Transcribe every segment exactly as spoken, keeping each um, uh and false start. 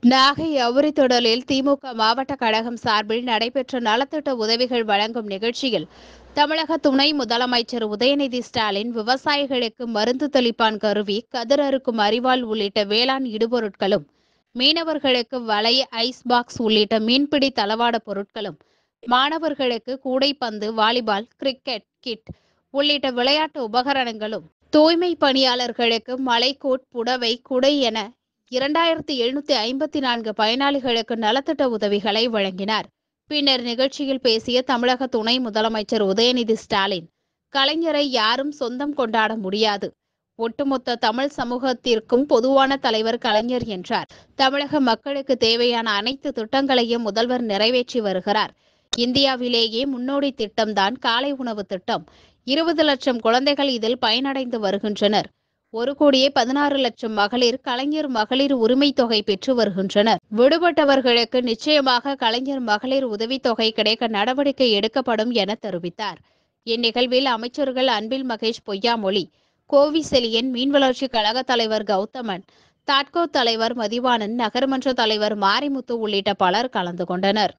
நாகை அவுரித்தொடலில் திமுக மாவட்ட கழகம் சார்பில் நடைபெற்ற நலத்திட்ட உதவிகள் வழங்கும் நிகழ்ச்சியில் தமிழக துணை முதலமைச்சர் உதயநிதி ஸ்டாலின் விவசாயிகளுக்கு மருந்து தெளிப்பான் கருவி, கதிர் அறுக்கும் அரிவாள் உள்ளிட்ட வேளாண் இடுபொருட்களும், மீனவர்களுக்கு வலை, ஐஸ் பாக்ஸ் உள்ளிட்ட மீன்பிடி தளவாட பொருட்களும், மாணவர்களுக்கு கூடைப்பந்து, வாலிபால், கிரிக்கெட் கிட் உள்ளிட்ட விளையாட்டு உபகரணங்களும், தூய்மை பணியாளர்களுக்கு மலைக்கோட், புடவை, குடை என இரண்டாயிரத்தி எழுநூத்தி ஐம்பத்தி நான்கு பயனாளிகளுக்கு நலத்திட்ட உதவிகளை வழங்கினார். பின்னர் நிகழ்ச்சியில் பேசிய தமிழக துணை முதலமைச்சர் உதயநிதி ஸ்டாலின், கலைஞரை யாரும் சொந்தம் கொண்டாட முடியாது, ஒட்டுமொத்த தமிழ் சமூகத்திற்கும் பொதுவான தலைவர் கலைஞர் என்றார். தமிழக மக்களுக்கு தேவையான அனைத்து திட்டங்களையும் முதல்வர் நிறைவேற்றி வருகிறார். இந்தியாவிலேயே முன்னோடி திட்டம்தான் காலை உணவு திட்டம். இருபது லட்சம் குழந்தைகள் இதில் பயனடைந்து வருகின்றனர். ஒரு கோடியே பதினாறு லட்சம் மகளிர் கலைஞர் மகளிர் உரிமை தொகை பெற்று வருகின்றனர். விடுபட்டவர்களுக்கு நிச்சயமாக கலைஞர் மகளிர் உதவித்தொகை கிடைக்க நடவடிக்கை எடுக்கப்படும் என தெரிவித்தார். இந்நிகழ்வில் அமைச்சர்கள் அன்பில் மகேஷ் பொய்யாமொழி, கோவி செலியன், மீன்வளர்ச்சி கழக தலைவர் கௌதமன், தாட்கோ தலைவர் மதிவாணன், நகர்மன்ற தலைவர் மாரிமுத்து உள்ளிட்ட பலர் கலந்து கொண்டனர்.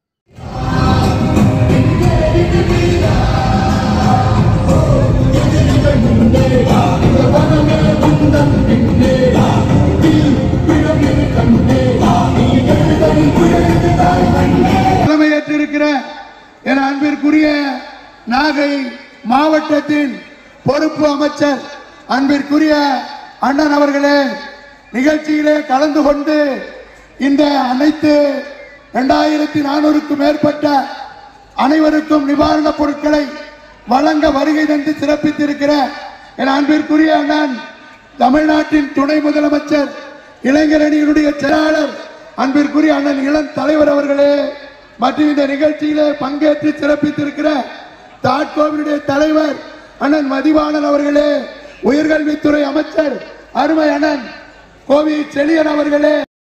தலைமையேற்றிருக்கிற என அன்பிற்குரிய நாகை மாவட்டத்தின் பொறுப்பு அமைச்சர் அன்பிற்குரிய அண்ணன் அவர்களே, நிகழ்ச்சியிலே கலந்து கொண்டு இந்த அனைத்து இரண்டாயிரத்தி நானூறுக்கும் மேற்பட்ட அனைவருக்கும் நிவாரணப் பொருட்களை வழங்க வருகை தந்து சிறப்பித்திருக்கிற என் அன்பிற்குரிய அண்ணன் தமிழ்நாட்டின் துணை முதலமைச்சர் இளைஞரணியினுடைய செயலாளர் அன்பிற்குரிய அண்ணன் இளம் தலைவர் அவர்களே, மற்றும் இந்த நிகழ்ச்சியிலே பங்கேற்று சிறப்பித்திருக்கிற தாட்கோவினுடைய தலைவர் அண்ணன் மதிவாணன் அவர்களே, உயர்கல்வித்துறை அமைச்சர் அருமை அண்ணன் கோவி செலியன் அவர்களே,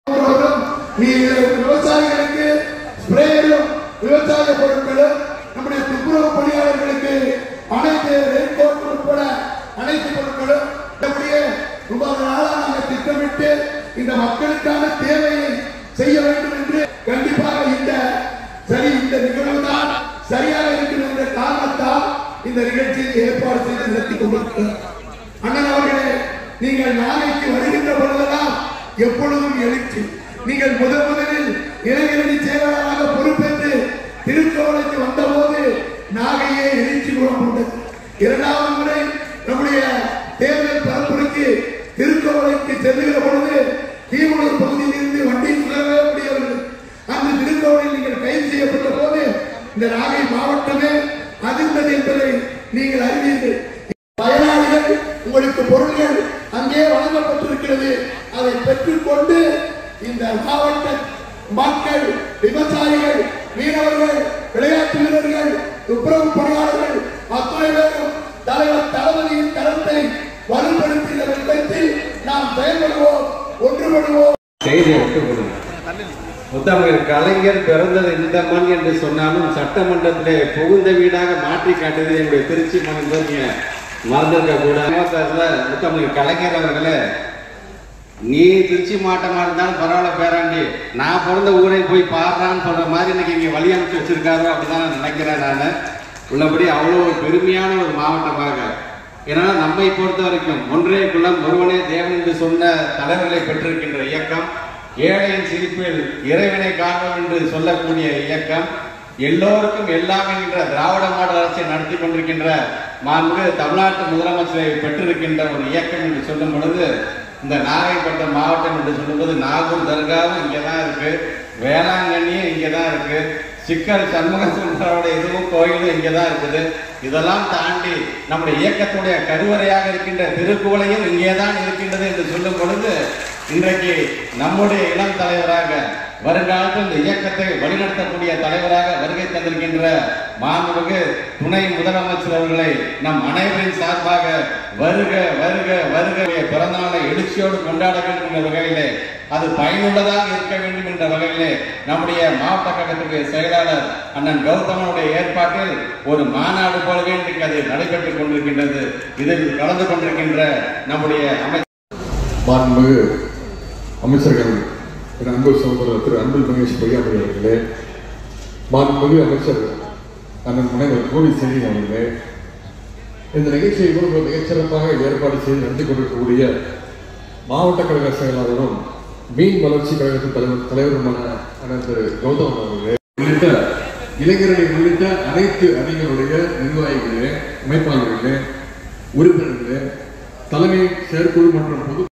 விவசாயிகளுக்கு ஸ்ப்ரேயரும் விவசாய பொருட்களும், நம்முடைய துப்புரவு பணியாளர்களுக்கு அனைத்து ரெயின்கோட் உட்பட அனைத்து பொருட்களும் ரூபாய் நாளாக திட்டமிட்டு இந்த மக்களுக்கான தேவையை செய்ய வேண்டும் என்று கண்டிப்பாக இந்த சரி இந்த நிகழ்வு தான் சரியாக இருக்கிறது என்ற காரணத்தால் இந்த நிகழ்ச்சியை ஏற்பாடு செய்து நடத்தி கொண்டிருக்கிறார். அண்ணன் அவர்களே, நீங்கள் நாளைக்கு வருகின்ற பொழுதெல்லாம் எப்பொழுதும் எழுச்சி. நீங்கள் முதல் முதலில் இளைஞரணி செயலாளராக பொறுப்பேற்று திருக்கோவிலுக்கு வந்தபோது நாகையே எழுச்சி கொண்டது. இரண்டாவது முறை நம்முடைய தேர்தல் பரப்புரைக்கு திருக்கோவிலுக்கு செல்லுகிற பொழுது திமுக பகுதியில் இருந்து வண்டியில் செல்லவே முடியவில்லை. அந்த திருக்கோவிலில் நீங்கள் கைது செய்யப்பட்ட போது இந்த நாகை மாவட்டமே அதிர்ந்தது என்பதை நீங்கள் அறிவீர்கள். பயனாளிகள் உங்களுக்கு பொருட்கள் அங்கே வழங்கப்பட்டிருக்கிறது. அதை பெற்றுக்கொண்டு இந்த மாவட்ட மக்கள், விவசாயிகள், மீனவர்கள், விளையாட்டு வீரர்கள், துப்புரவு பணியாளர்கள் அத்தனை பேரும் தலைவர் தளபதியின் கருத்தை வலுப்படுத்தி வைத்து நாம் செயல்படுவோம், ஒன்றுபடுவோம். முத்தமிழர் கலைஞர் பிறந்தது இந்த மண் என்று சொன்னாலும் சட்டமன்றத்திலே புகுந்த வீடாக மாற்றி காட்டுது என்னுடைய திருச்சி மண் என்பது மறந்திருக்க கூட. முத்தமிழர் கலைஞர் அவர்களே, நீ திருச்சி மாவட்டமா இருந்தாலும் பரவாயில்ல பேராண்டி, நான் பிறந்த ஊரை போய் பாடுறான்னு சொல்ற மாதிரி இன்னைக்கு இங்க வழி அமைச்சு வச்சிருக்காரோ அப்படிதான் நான் நினைக்கிறேன். நான் உள்ளபடி அவ்வளோ ஒரு பெருமையான ஒரு மாவட்டமாக, ஏன்னா நம்மை பொறுத்த வரைக்கும் ஒன்றே குலம் ஒருவனே தேவன் என்று சொன்ன தலைவர்களை பெற்றிருக்கின்ற இயக்கம், ஏழையின் சிரிப்பில் இறைவனை காண்போம் என்று சொல்லக்கூடிய இயக்கம், எல்லோருக்கும் எல்லாம் என்கின்ற திராவிட மாடல் அரசை நடத்தி கொண்டிருக்கின்ற மாண்பு தமிழ்நாட்டு முதலமைச்சரை பெற்றிருக்கின்ற ஒரு இயக்கம் என்று சொல்லும் பொழுது, இந்த நாகைப்பட்டினம் மாவட்டம் என்று சொல்லும்போது நாகூர் தர்காவும் இங்கேதான் இருக்கு, வேளாங்கண்ணியும் இங்கேதான் இருக்கு, சிக்கல் சண்முக சுந்தரோட இதுவும் கோயிலும் இங்கேதான் இருக்குது. இதெல்லாம் தாண்டி நம்முடைய இயக்கத்துடைய கருவறையாக இருக்கின்ற திருக்குவளையும் இங்கேதான் இருக்கின்றது என்று சொல்லும் பொழுது, இன்றைக்கு நம்முடைய இளம் தலைவராக வருங்காலத்தில் இந்த இயக்கத்தை வழிநடத்தக்கூடிய தலைவராக வருகை தந்திருக்கின்ற மாண்புமிகு துணை முதலமைச்சர் அவர்களை நம் அனைவரின் சார்பாக வருக வருக வருக பிறந்தநாளை எழுச்சியோடு கொண்டாட வேண்டும் என்ற வகையிலே, அது பயனுள்ளதாக இருக்க வேண்டும் என்ற வகையிலே நம்முடைய மாவட்ட கழகத்துடைய செயலாளர் அண்ணன் கௌதமனுடைய ஏற்பாட்டில் ஒரு மாநாடு போலவே இன்றைக்கு அது நடைபெற்றுக் கொண்டிருக்கின்றது. இதில் கலந்து கொண்டிருக்கின்ற நம்முடைய அமைச்சர் மாண்புமிகு அமைச்சர்கள் என் அன்பு சகோதரர் திரு அன்பில் மகேஷ் பொய்யாமொழி அவர்களே, மாண்புமிகு அமைச்சர் அண்ணன் முனைவர் கோவி செல்வி அவர்களே, இந்த நிகழ்ச்சியை இவ்வளவு மிகச்சிறப்பாக ஏற்பாடு செய்து நடத்தி கொண்டிருக்கக்கூடிய மாவட்ட கழக செயலாளரும் மீன் வளர்ச்சி கழகத்தின் தலைவர் தலைவருமான அண்ணன் திரு கௌதம் அவர்களே உள்ளிட்ட இளைஞரணி உள்ளிட்ட அனைத்து அணிகளுடைய நிர்வாகிகளே, அமைப்பாளர்களே, உறுப்பினர்களே, தலைமை செயற்குழு மற்றும் பொது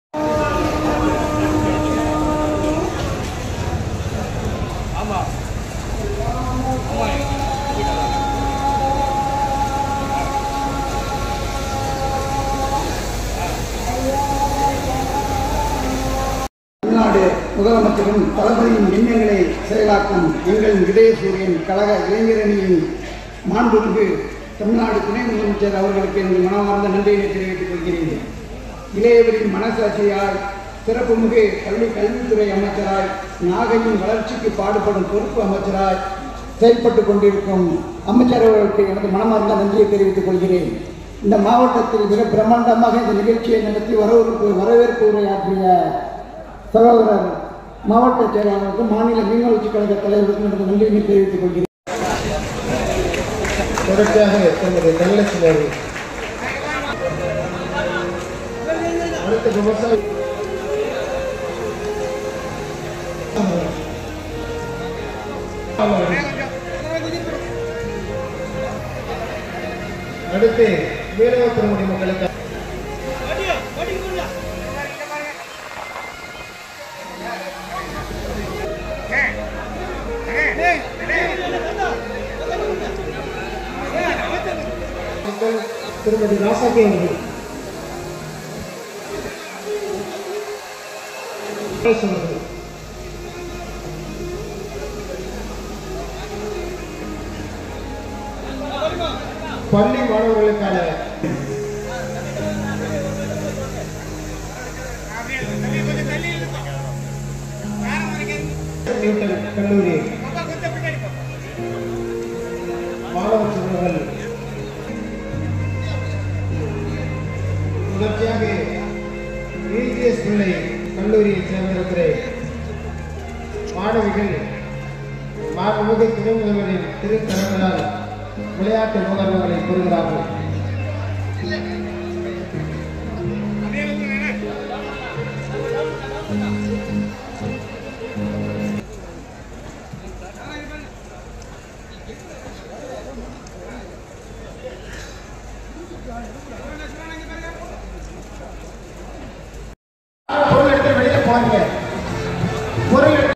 தமிழ்நாடு முதலமைச்சரும் தளபதியின் எண்ணங்களை செயலாக்கும் எங்கள் இதயசூரியன் கழக இளைஞரணியின் மாண்புமிகு தமிழ்நாடு துணை முதலமைச்சர் அவர்களுக்கு எனது மனமார்ந்த நன்றியை தெரிவித்துக் கொள்கிறேன். இளையவரின் மனசாட்சியாய், சிறப்புமிகு பள்ளி கல்வித்துறை அமைச்சராய், நாகையின் வளர்ச்சிக்கு பாடுபடும் பொறுப்பு அமைச்சராய் செயல்பட்டுக் கொண்டிருக்கும் அமைச்சர் அவர்களுக்கு எனது மனமார்ந்த நன்றியை தெரிவித்துக் கொள்கிறேன். இந்த மாவட்டத்தில் மிக பிரம்மாண்டமாக இந்த நிகழ்ச்சியை நடத்தி வரவேற்பு வரவேற்பு உரையாற்றிய சகோதரர் மாவட்ட செயலாளருக்கும் மாநில மீன்வளர்ச்சி கழக தலைவருக்கும் எனது நன்றியை தெரிவித்துக் கொள்கிறேன். தொடர்ச்சியாக தமது தனலட்சுமி அடுத்த விவசாய அடுத்து மீனவ பெருமுடி மக்களுக்கு திருமதி ராசாக்கி அவர்கள் பள்ளி மாணவர்களுக்கான கல்லூரி மாணவ செல்வங்கள் தொடர்ச்சியாக இஜிஎஸ் பிள்ளை கல்லூரியை சேர்ந்திருக்கிற மாணவிகள் மாண்புமிகு துணை முதல்வரின் திருக்கரங்களால் விளையாட்டு உபகரணங்களை பெறுகிறார்கள்.